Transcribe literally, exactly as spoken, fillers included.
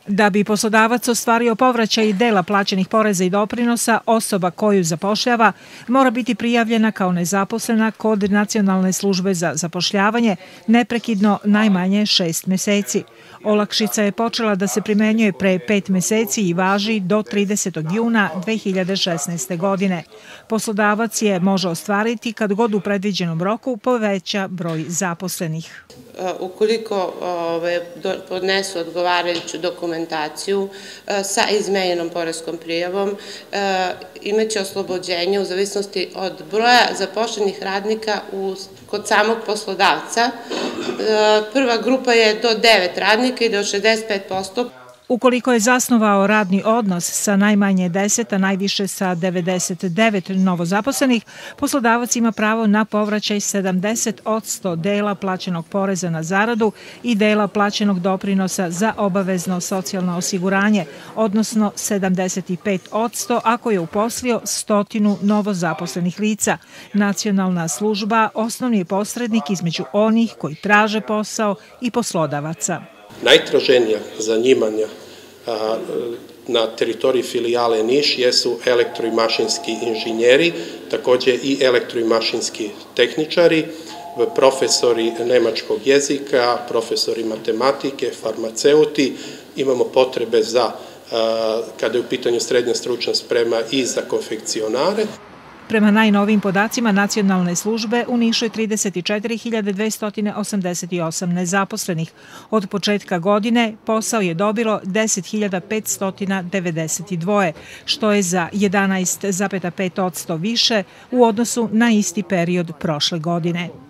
Da bi poslodavac ostvario povraćaj dela plaćenih poreza i doprinosa, osoba koju zapošljava mora biti prijavljena kao nezaposlena kod Nacionalne službe za zapošljavanje neprekidno najmanje šest meseci. Olakšica je počela da se primenjuje pre pet meseci i važi do tridesetog juna dve hiljade šesnaeste. godine. Poslodavac je može ostvariti kad god u predviđenom roku poveća broj zaposlenih. Ukoliko podnesu odgovarajuću dokumentaciju sa izmenjenom poreskom prijavom, imaće oslobođenje u zavisnosti od broja zaposlenih radnika kod samog poslodavca. Prva grupa je do devet radnika i do šezdeset pet posto. Ukoliko je zasnovao radni odnos sa najmanje deset, a najviše sa devedeset devet novozaposlenih, poslodavac ima pravo na povraćaj sedamdeset posto dela plaćenog poreza na zaradu i dela plaćenog doprinosa za obavezno socijalno osiguranje, odnosno sedamdeset pet posto ako je uposlio stotinu novozaposlenih lica. Nacionalna služba osnovni je posrednik između onih koji traže posao i poslodavaca. Najtraženija zanimanja na teritoriji filijale Niš jesu elektro- i mašinski inženjeri, takođe i elektro- i mašinski tehničari, profesori nemačkog jezika, profesori matematike, farmaceuti. Imamo potrebe za, kada je u pitanju srednja stručna sprema, i za konfekcionare. Prema najnovijim podacima Nacionalne službe, u Nišu je trideset četiri hiljade dvesta osamdeset osam nezaposlenih. Od početka godine posao je dobilo deset hiljada petsto devedeset dva, što je za jedanaest zarez pet posto više u odnosu na isti period prošle godine.